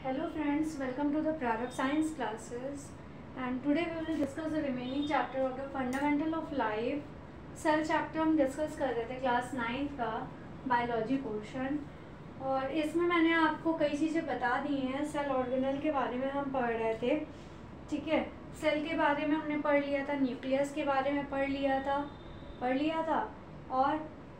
Hello friends, welcome to the Prarabh Science classes, and today we will discuss the remaining chapter of the Fundamental of Life. Cell chapter हम discuss कर रहे थे class 9 का biology portion, और इसमें मैंने आपको कई चीज़ें बता दी हैं। सेल ऑर्गेनल के बारे में हम पढ़ रहे थे, ठीक है। सेल के बारे में हमने पढ़ लिया था, न्यूक्लियस के बारे में पढ़ लिया था और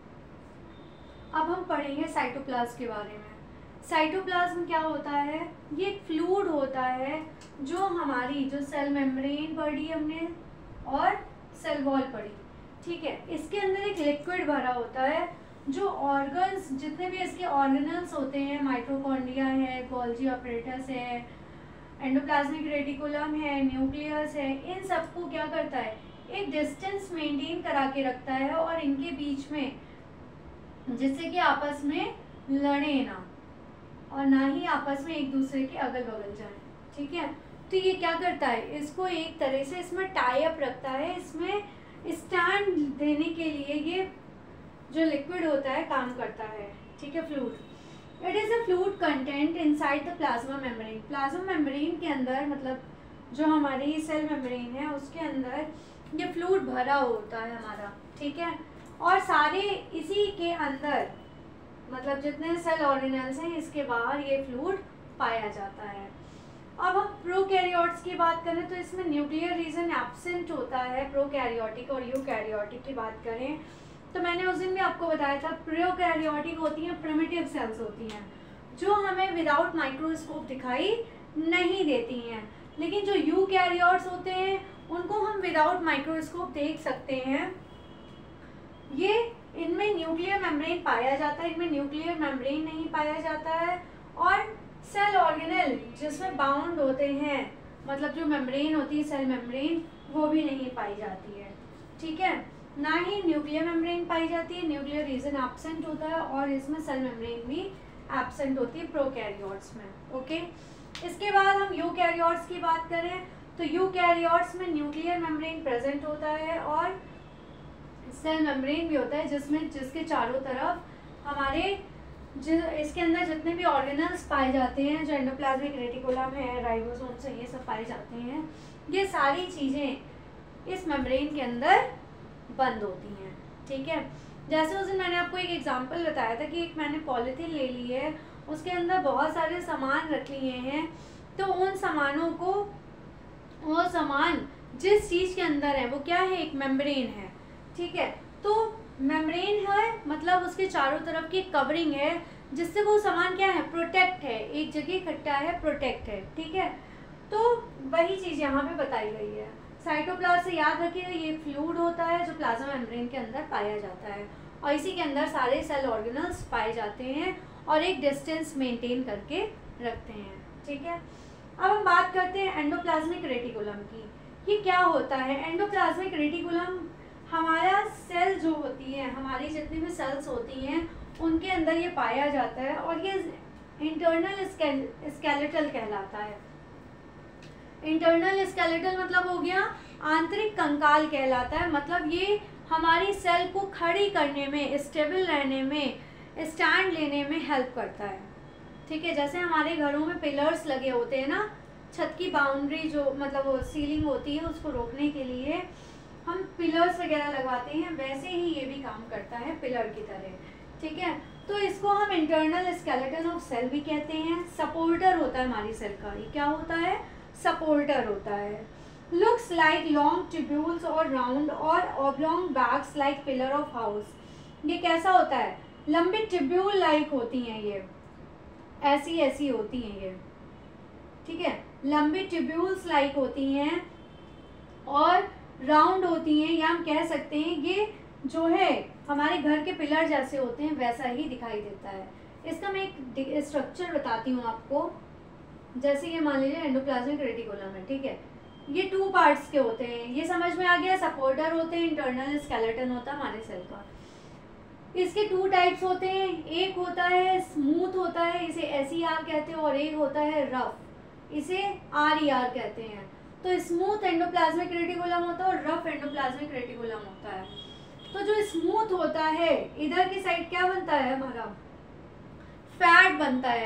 अब हम पढ़ेंगे साइटोप्लाज्म के बारे में। साइटोप्लाज्म क्या होता है? ये एक फ्लूइड होता है जो हमारी जो सेल मेम्ब्रेन पढ़ी हमने और सेल वॉल पढ़ी, ठीक है। इसके अंदर एक लिक्विड भरा होता है जो ऑर्गन्स, जितने भी इसके ऑर्गेनल्स होते हैं, माइटोकॉन्ड्रिया है, गोल्जी अपरेटस है, एंडोप्लाज्मिक रेटिकुलम है, न्यूक्लियस है, इन सबको क्या करता है? एक डिस्टेंस मेंटेन करा के रखता है और इनके बीच में, जिससे कि आपस में लड़े ना और ना ही आपस में एक दूसरे के अगल बगल जाए, ठीक है। तो ये क्या करता है? इसको एक तरह से इसमें टाई अप रखता है, इसमें स्टैंड देने के लिए ये जो लिक्विड होता है काम करता है, ठीक है। Fluid, it is a fluid content inside the plasma membrane. Plasma membrane के अंदर, मतलब जो हमारी सेल मेम्ब्रेन है उसके अंदर ये फ्लूइड भरा होता है हमारा, ठीक है। और सारे इसी के अंदर, मतलब जितने सेल ऑर्गेनल्स हैं इसके बाहर ये फ्लूइड पाया जाता है। अब हम प्रोकैरियोट्स की बात करें तो इसमें न्यूक्लियर रीजन एब्सेंट होता है। प्रोकैरियोटिक और यूकैरियोटिक की बात करें तो मैंने उस दिन भी आपको बताया था, प्रोकैरियोटिक होती हैं प्रिमिटिव सेल्स होती हैं जो हमें विदाउट माइक्रोस्कोप दिखाई नहीं देती हैं, लेकिन जो यूकैरियोट्स होते हैं उनको हम विदाउट माइक्रोस्कोप देख सकते हैं। ये इनमें न्यूक्लियर मेम्ब्रेन पाया जाता है, इनमें न्यूक्लियर मेम्ब्रेन नहीं पाया जाता है, और सेल ऑर्गेनल जिसमें बाउंड होते हैं, मतलब जो मेम्ब्रेन होती है सेल मेम्ब्रेन, वो भी नहीं पाई जाती है, ठीक है। ना ही न्यूक्लियर मेम्ब्रेन पाई जाती है, न्यूक्लियर रीजन एब्सेंट होता है, और इसमें सेल मेम्ब्रेन भी एब्सेंट होती है प्रोकैरियोट्स में, ओके। इसके बाद हम यूकैरियोट्स की बात करें तो यूकैरियोट्स में न्यूक्लियर मेम्ब्रेन प्रेजेंट होता है और सेल मेम्ब्रेन भी होता है जिसके चारों तरफ हमारे इसके अंदर जितने भी ऑर्गेनल्स पाए जाते हैं, जो एंडोप्लाज्मिक रेटिकुलम है, राइबोसोम्स है, ये सब पाए जाते हैं। ये सारी चीज़ें इस मेम्ब्रेन के अंदर बंद होती हैं, ठीक है। जैसे उस दिन मैंने आपको एक एग्जांपल बताया था कि एक मैंने पॉलीथीन ले ली है, उसके अंदर बहुत सारे सामान रख लिए हैं, तो उन सामानों को, वो सामान जिस चीज़ के अंदर है वो क्या है? एक मेम्ब्रेन है, ठीक है। तो मेम्ब्रेन है मतलब उसके चारों तरफ की कवरिंग है जिससे वो सामान क्या है? प्रोटेक्ट है, एक जगह इकट्ठा है, प्रोटेक्ट है, ठीक है। तो वही चीज़ यहाँ पे बताई गई है। साइटोप्लाज्म से याद रखिएगा, ये फ्लूइड होता है जो प्लाज्मा मेम्ब्रेन के अंदर पाया जाता है, और इसी के अंदर सारे सेल ऑर्गेनल्स पाए जाते हैं और एक डिस्टेंस मेंटेन करके रखते हैं, ठीक है। अब हम बात करते हैं एंडोप्लाज्मिक रेटिकुलम की। ये क्या होता है? एंडोप्लाज्मिक रेटिकुलम हमारा सेल जो होती है, हमारी जितनी भी सेल्स होती हैं उनके अंदर ये पाया जाता है, और ये इंटरनल स्केलेटल कहलाता है। इंटरनल स्केलेटल मतलब हो गया आंतरिक कंकाल कहलाता है, मतलब ये हमारी सेल को खड़ी करने में, स्टेबल रहने में, स्टैंड लेने में हेल्प करता है, ठीक है। जैसे हमारे घरों में पिलर्स लगे होते हैं ना, छत की बाउंड्री जो मतलब वो सीलिंग होती है उसको रोकने के लिए हम पिलर्स वगैरह लगवाते हैं, वैसे ही ये भी काम करता है पिलर की तरह, ठीक है। तो इसको हम इंटरनल स्केलेटन ऑफ सेल भी कहते हैं। सपोर्टर होता है हमारी सेल का, ये क्या होता है? सपोर्टर होता है। लुक्स लाइक लॉन्ग ट्यूब्यूल्स और राउंड और oblong bags like pillar of house. ये कैसा होता है? लंबी ट्यूब्यूल लाइक होती हैं, ये ऐसी ऐसी होती हैं ये, ठीक है। लंबी ट्यूब्यूल्स लाइक होती हैं और राउंड होती हैं, या हम कह सकते हैं ये जो है हमारे घर के पिलर जैसे होते हैं, वैसा ही दिखाई देता है। इसका मैं एक स्ट्रक्चर बताती हूँ आपको। जैसे ये मान लीजिए एंडोप्लाज्मिक रेटिकुलम है, ठीक है। ये 2 पार्ट्स के होते हैं, ये समझ में आ गया। सपोर्टर होते हैं, इंटरनल स्केलेटन होता है हमारे सेल का। इसके 2 टाइप्स होते हैं, एक होता है स्मूथ होता है, इसे SER कहते हैं, और एक होता है रफ, इसे RER कहते हैं। तो स्मूथ एंडोप्लाज्मिक रेटिकुलम होता है और रफ एंडोप्लाज्मिक रेटिकुलम होता है। तो जो स्मूथ होता है, इधर की साइड क्या बनता है? हमारा फैट बनता है,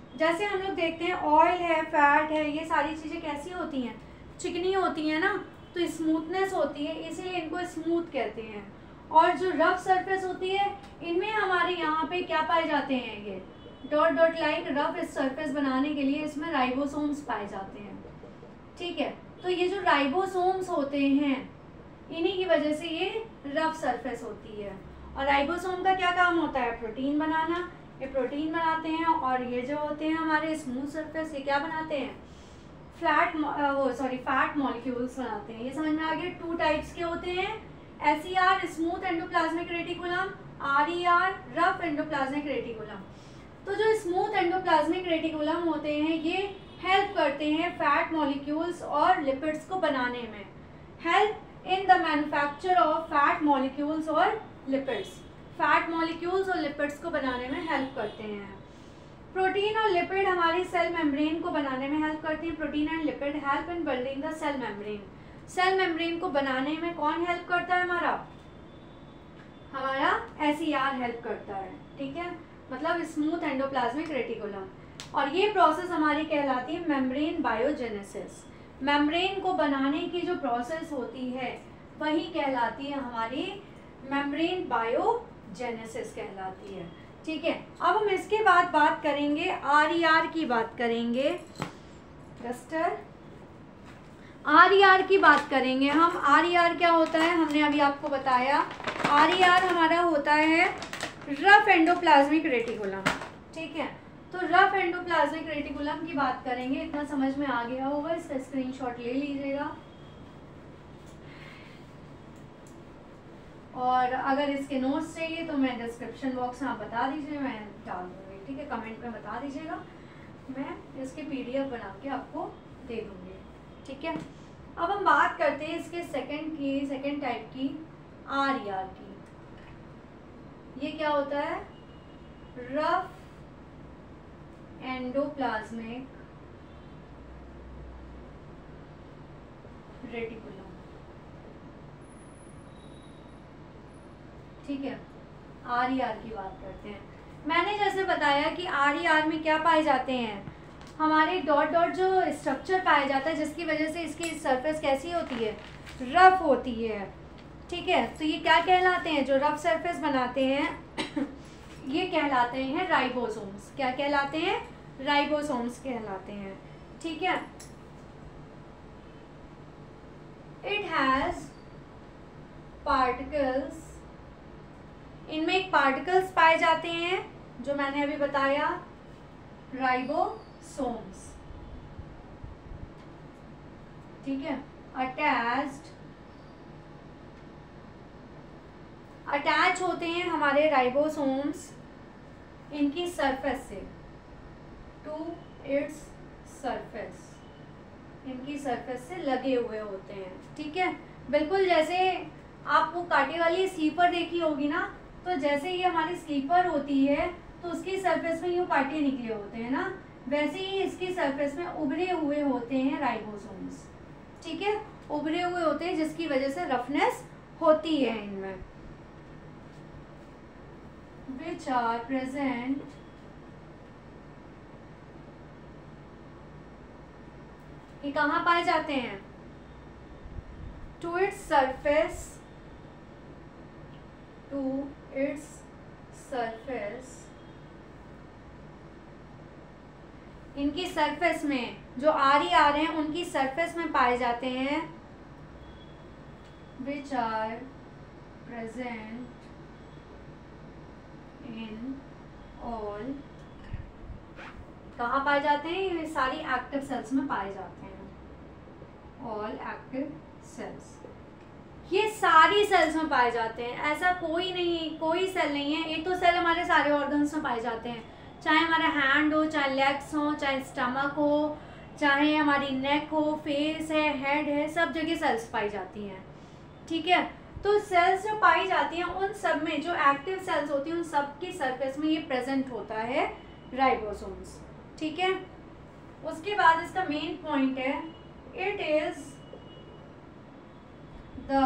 जैसे हम लोग देखते हैं ऑयल है, फैट है, ये सारी चीज़ें कैसी होती हैं, चिकनी होती हैं ना, तो स्मूथनेस होती है, इसीलिए इनको स्मूथ कहते हैं। और जो रफ सरफेस होती है इनमें हमारे यहाँ पे क्या पाए जाते हैं, ये dot dot like rough surface बनाने के लिए इसमें राइबोसोम्स पाए जाते हैं। ठीक है, तो ये जो राइबोसोम्स होते हैं इन्हीं की वजह से ये रफ सरफेस होती है। और राइबोसोम का क्या काम होता है, प्रोटीन बनाना, ये प्रोटीन बनाते हैं। और ये जो होते हैं हमारे स्मूथ सरफेस, ये क्या बनाते हैं, फैट मॉलिक्यूल्स बनाते हैं। ये समझ में आ गया। 2 टाइप्स के होते हैं, SER smooth endoplasmic reticulum, RER rough endoplasmic reticulum. तो जो स्मूथ एंडोप्लाज्मिक रेटिकुलम होते हैं ये हेल्प करते हैं फैट मॉलिक्यूल्स और लिपिड्स को बनाने में, help in the manufacture of fat molecules और लिपिड्स, फैट मॉलिक्यूल्स और लिपिड्स को बनाने में हेल्प करते हैं। प्रोटीन और लिपिड हमारी सेल मेम्ब्रेन को बनाने में हेल्प करती हैं। Protein and lipid help in building the cell membrane. Cell membrane को बनाने में कौन हेल्प करता है, हमारा SER हेल्प करता है। ठीक है, मतलब स्मूथ एंडोप्लाज्मिक रेटिकुलम। और ये प्रोसेस हमारी कहलाती है मेम्ब्रेन बायोजेनेसिस। मेम्ब्रेन को बनाने की जो प्रोसेस होती है वही कहलाती है हमारी मेम्ब्रेन बायोजेनेसिस कहलाती है। ठीक है, अब हम इसके बाद बात करेंगे RER की बात करेंगे। रस्टर RER की बात करेंगे हम। RER क्या होता है, हमने अभी आपको बताया। RER हमारा होता है रफ एंडोप्लाज्मिक रेटिकुलम। ठीक है, तो रफ एंडोप्लाज्मिक रेटिकुलम की बात करेंगे। इतना समझ में आ गया होगा, इसका स्क्रीनशॉट ले लीजिएगा। और अगर इसके नोट्स चाहिए तो मैं डिस्क्रिप्शन बॉक्स में आप बता दीजिए, मैं डाल दूँगी। ठीक है, कमेंट में बता दीजिएगा, मैं इसके PDF बना के आपको दे दूँगी। ठीक है, अब हम बात करते हैं इसके सेकंड टाइप की, RER की। ये क्या होता है, रफ एंडोप्लाज्मिक रेटिकुलम। ठीक है, RER की बात करते हैं। मैंने जैसे बताया कि RER में क्या पाए जाते हैं, हमारे डॉट डॉट जो स्ट्रक्चर पाया जाता है जिसकी वजह से इसकी सरफेस कैसी होती है, रफ होती है। ठीक है, तो ये क्या कहलाते हैं, जो रफ सरफेस बनाते हैं ये कहलाते हैं राइबोसोम्स। क्या कहलाते हैं, राइबोसोम्स कहलाते हैं। ठीक है, इट हैज पार्टिकल्स, इनमें एक पार्टिकल्स पाए जाते हैं जो मैंने अभी बताया, राइबोसोम्स। ठीक है, अटैच होते हैं हमारे राइबोसोम्स इनकी सरफेस से, टू इट्स सरफेस, इनकी सरफेस से लगे हुए होते हैं। ठीक है, बिल्कुल जैसे आप वो कांटे वाली स्लीपर देखी होगी ना, तो जैसे ये हमारी स्लीपर होती है तो उसकी सरफेस में यूँ कांटे निकले होते हैं ना, वैसे ही इसकी सरफेस में उभरे हुए होते हैं राइबोसोम्स। ठीक है, उभरे हुए होते हैं जिसकी वजह से रफनेस होती है इनमें। which are present ये कहाँ पाए जाते हैं, टू इट्स सरफेस, इनकी सरफेस में जो RER हैं उनकी सरफेस में पाए जाते हैं, which are present in all, कहाँ पाए जाते हैं, ये सारी एक्टिव सेल्स में पाए जाते हैं, ऑल एक्टिव सेल्स, ये सारी सेल्स में पाए जाते हैं। ऐसा कोई सेल नहीं है, ये तो सेल हमारे सारे ऑर्गन्स में पाए जाते हैं, चाहे हमारा हैंड हो, चाहे लेग्स हो, चाहे स्टमक हो, चाहे हमारी नेक हो, फेस है, हेड है, सब जगह सेल्स पाई जाती हैं। ठीक है, तो सेल्स जो पाई जाती हैं उन सब में जो एक्टिव सेल्स होती हैं उन सब की सरफेस में ये प्रेजेंट होता है राइबोसोम्स। ठीक है, उसके बाद इसका मेन पॉइंट है, it is the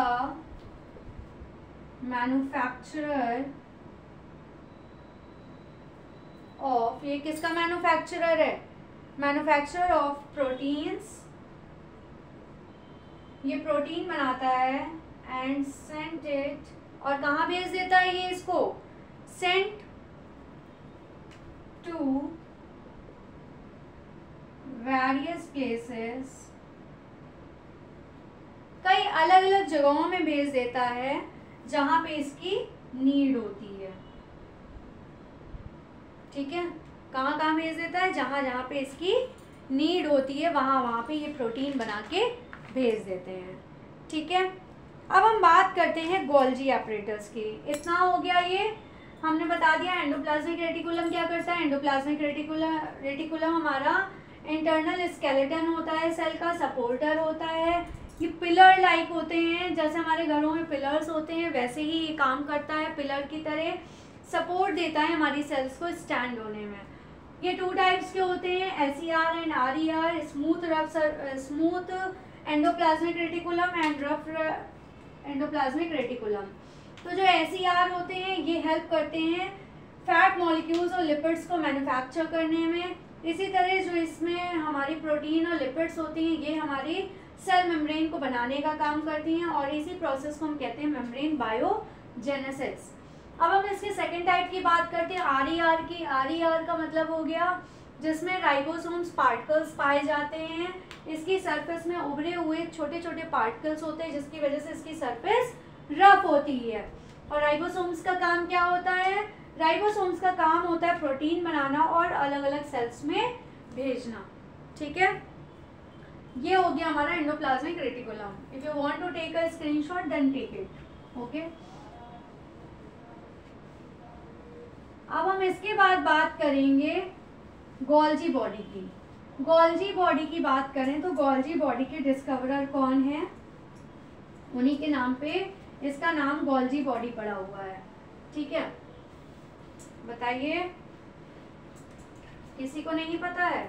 manufacturer of, ये किसका मैन्युफैक्चरर है? मैन्युफैक्चरर ऑफ प्रोटीन्स, ये प्रोटीन बनाता है एंड सेंट इट, और कहाँ भेज देता है ये इसको? सेंट टू वेरियस प्लेसेस, कई अलग अलग जगहों में भेज देता है जहां पे इसकी नीड होती है। ठीक है, कहाँ कहाँ भेज देता है? जहां जहां पे इसकी नीड होती है वहां वहां पे ये प्रोटीन बना के भेज देते हैं। ठीक है, अब हम बात करते हैं गोल्जी ऑपरेटर्स की। इतना हो गया, ये हमने बता दिया एंडोप्लाज्मिक रेटिकुलम क्या करता है। एंडोप्लाज्मिक रेटिकुलम हमारा इंटरनल स्केलेटन होता है, सेल का सपोर्टर होता है। ये पिलर लाइक होते हैं, जैसे हमारे घरों में पिलर्स होते हैं वैसे ही ये काम करता है, पिलर की तरह सपोर्ट देता है हमारी सेल्स को स्टैंड होने में। ये टू टाइप्स के होते हैं, SER and RER, smooth endoplasmic reticulum and rough endoplasmic reticulum. तो जो SER होते हैं ये हेल्प करते हैं फैट मॉलिक्यूल्स और लिपिड्स को मैन्युफैक्चर करने में। इसी तरह जो इसमें हमारी प्रोटीन और लिपिड्स होती हैं ये हमारी सेल मेम्ब्रेन को बनाने का काम करती हैं, और इसी प्रोसेस को हम कहते हैं मेम्ब्रेन बायोजेनेसिस। अब हम इसके सेकेंड टाइप की बात करते हैं RER की। RER का मतलब हो गया जिसमें राइबोसोम्स पार्टिकल्स पाए जाते हैं। इसकी सरफेस में उभरे हुए छोटे छोटे पार्टिकल्स होते हैं जिसकी वजह से इसकी सरफेस रफ होती है। और राइबोसोम्स का काम क्या होता है? राइबोसोम्स का काम होता है प्रोटीन बनाना और अलग अलग सेल्स में भेजना। ठीक है, ये हो गया हमारा endoplasmic reticulum. If you want to take a screenshot then take it. Okay, अब हम इसके बाद बात करेंगे गोल्जी बॉडी की। गोल्जी बॉडी की बात करें तो गोल्जी बॉडी के डिस्कवरर कौन है? उन्हीं के नाम पे इसका नाम गोल्जी बॉडी पड़ा हुआ है। ठीक है, बताइए, किसी को नहीं पता है?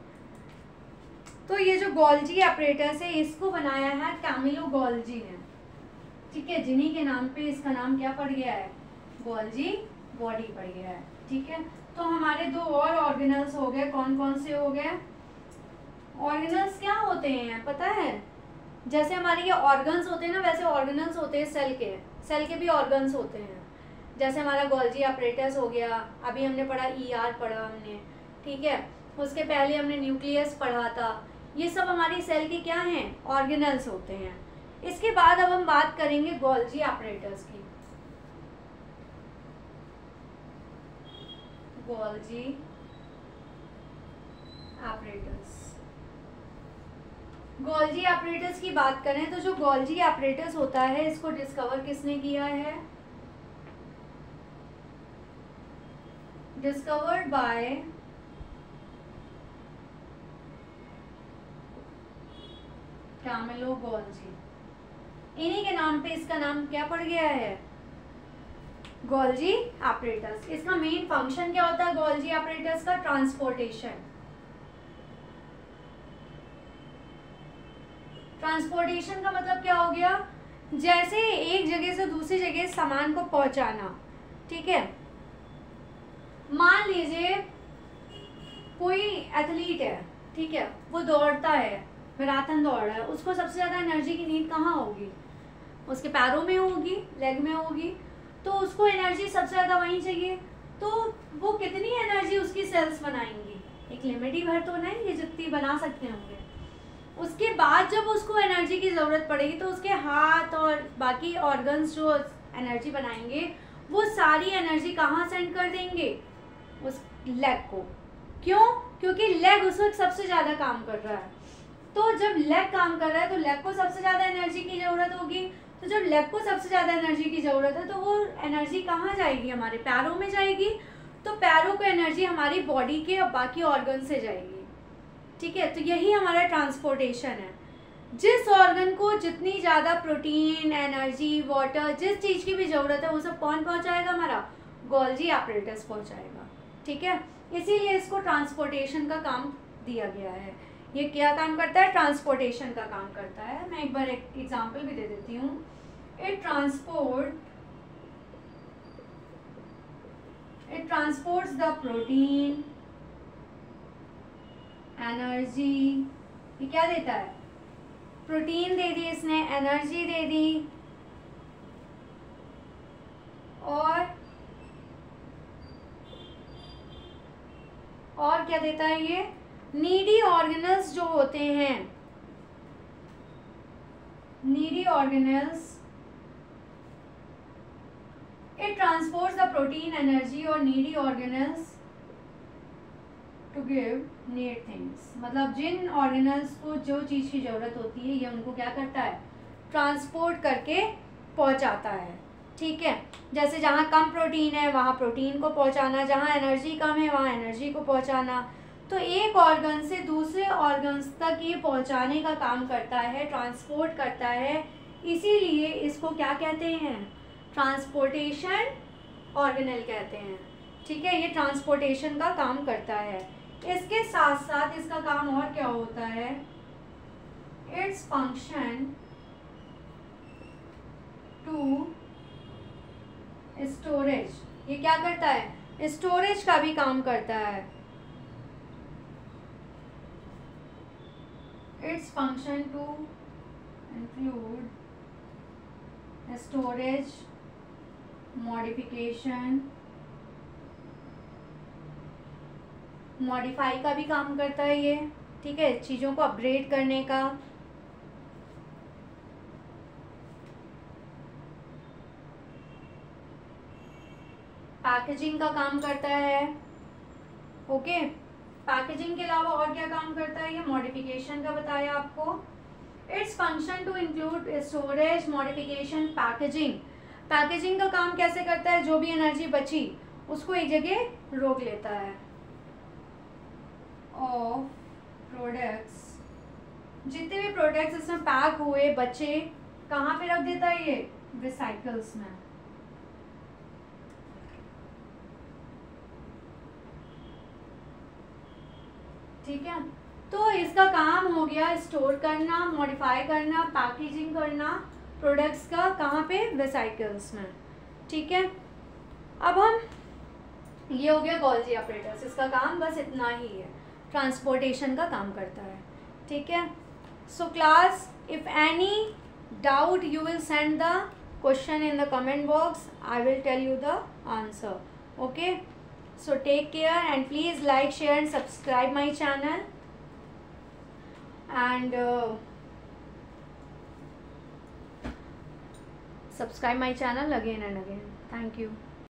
तो ये जो गोल्जी ऑपरेटर्स है इसको बनाया है कैमिलो गोल्जी ने। ठीक है, जिन्हीं के नाम पे इसका नाम क्या पड़ गया है? गोल्जी बॉडी पड़ गया है। ठीक है, तो हमारे दो और ऑर्गेनल्स हो गए। कौन कौन से हो गए? ऑर्गेनल्स क्या होते हैं पता है? जैसे हमारे ये ऑर्गन्स होते हैं ना, वैसे ऑर्गेनल्स होते हैं सेल के भी ऑर्गन्स होते हैं। जैसे हमारा गोल्जी ऑपरेटर्स हो गया, अभी हमने पढ़ा ER पढ़ा हमने। ठीक है, उसके पहले हमने न्यूक्लियस पढ़ा था। ये सब हमारी सेल के क्या हैं? ऑर्गेनल्स होते हैं। इसके बाद अब हम बात करेंगे गोल्जी ऑपरेटर्स की। गोल्जी ऑपरेटर्स, गोल्जी ऑपरेटर्स की बात करें तो जो गोल्जी ऑपरेटर्स होता है इसको डिस्कवर किसने किया है? Discovered by Camillo Golgi. इन्हीं के नाम पे इसका नाम क्या पड़ गया है? Golgi operators. इसका मेन फंक्शन क्या होता है गोल्जी ऑपरेटर्स का? ट्रांसपोर्टेशन। ट्रांसपोर्टेशन का मतलब क्या हो गया? जैसे एक जगह से दूसरी जगह सामान को पहुंचाना। ठीक है, मान लीजिए कोई एथलीट है, ठीक है, वो दौड़ता है, मैराथन दौड़ रहा है, उसको सबसे ज़्यादा एनर्जी की नीड कहाँ होगी? उसके पैरों में होगी, लेग में होगी, तो उसको एनर्जी सबसे ज़्यादा वहीं चाहिए। तो वो कितनी एनर्जी उसकी सेल्स बनाएंगी? एक लिमिट ही भर तो नहीं, ये जितनी बना सकते होंगे। उसके बाद जब उसको एनर्जी की ज़रूरत पड़ेगी तो उसके हाथ और बाकी ऑर्गन्स जो एनर्जी बनाएंगे वो सारी एनर्जी कहाँ सेंड कर देंगे? उस लेग को। क्यों? क्योंकि लेग उस वक्त सबसे ज़्यादा काम कर रहा है। तो जब लेग काम कर रहा है तो लेग को सबसे ज़्यादा एनर्जी की ज़रूरत होगी। तो जब लेग को सबसे ज़्यादा एनर्जी की ज़रूरत है तो वो एनर्जी कहाँ जाएगी? हमारे पैरों में जाएगी। तो पैरों को एनर्जी हमारी बॉडी के और बाकी ऑर्गन से जाएगी। ठीक है, तो यही हमारा ट्रांसपोर्टेशन है। जिस ऑर्गन को जितनी ज़्यादा प्रोटीन, एनर्जी, वाटर, जिस चीज़ की भी ज़रूरत है वो सब कौन पहुँचाएगा? हमारा गोल्जी ऑपरेटर्स पहुँचाएगा। ठीक है, इसीलिए इसको ट्रांसपोर्टेशन का काम दिया गया है। ये क्या काम करता है? ट्रांसपोर्टेशन का काम करता है। मैं एक बार एक एग्जांपल भी दे देती हूँ। It it transports the protein, energy. ये क्या देता है? प्रोटीन दे दी इसने, एनर्जी दे दी, और क्या देता है ये? नीडी ऑर्गेनल्स जो होते हैं, needy organelles, it transports the protein, energy और needy organelles to give need things. मतलब जिन ऑर्गेनल्स को जो चीज़ की ज़रूरत होती है ये उनको क्या करता है? ट्रांसपोर्ट करके पहुंचाता है। ठीक है, जैसे जहाँ कम प्रोटीन है वहाँ प्रोटीन को पहुँचाना, जहाँ एनर्जी कम है वहाँ एनर्जी को पहुँचाना। तो एक ऑर्गन से दूसरे ऑर्गन्स तक ये पहुँचाने का काम करता है, ट्रांसपोर्ट करता है। इसीलिए इसको क्या कहते हैं? ट्रांसपोर्टेशन ऑर्गेनल कहते हैं। ठीक है, ये ट्रांसपोर्टेशन का काम करता है। इसके साथ साथ इसका काम और क्या होता है? Its function to storage. ये क्या करता है? स्टोरेज का भी काम करता है। Its function to include storage, modification, modify का भी काम करता है ये। ठीक है, चीज़ों को अपग्रेड करने का। पैकेजिंग का काम करता है। ओके, पैकेजिंग के अलावा और क्या काम करता है? ये मॉडिफिकेशन का बताया आपको। Its function to include storage, modification, packaging. Packaging का काम कैसे करता है? जो भी एनर्जी बची उसको एक जगह रोक लेता है। ऑफ प्रोडक्ट्स, जितने भी प्रोडक्ट्स इसमें पैक हुए बचे कहाँ पे रख देता है ये? रिसाइकल्स में। ठीक है, तो इसका काम हो गया स्टोर करना, मॉडिफाई करना, पैकेजिंग करना प्रोडक्ट्स का। कहाँ पे? रिसाइकल्स में। ठीक है, अब हम, ये हो गया गोल्जी ऑपरेटर्स। इसका काम बस इतना ही है, ट्रांसपोर्टेशन का काम करता है। ठीक है, so class, if any doubt you will send the question in the comment box. I will tell you the answer. Okay, so take care and please like, share and subscribe my channel, and subscribe my channel again and again. Thank you.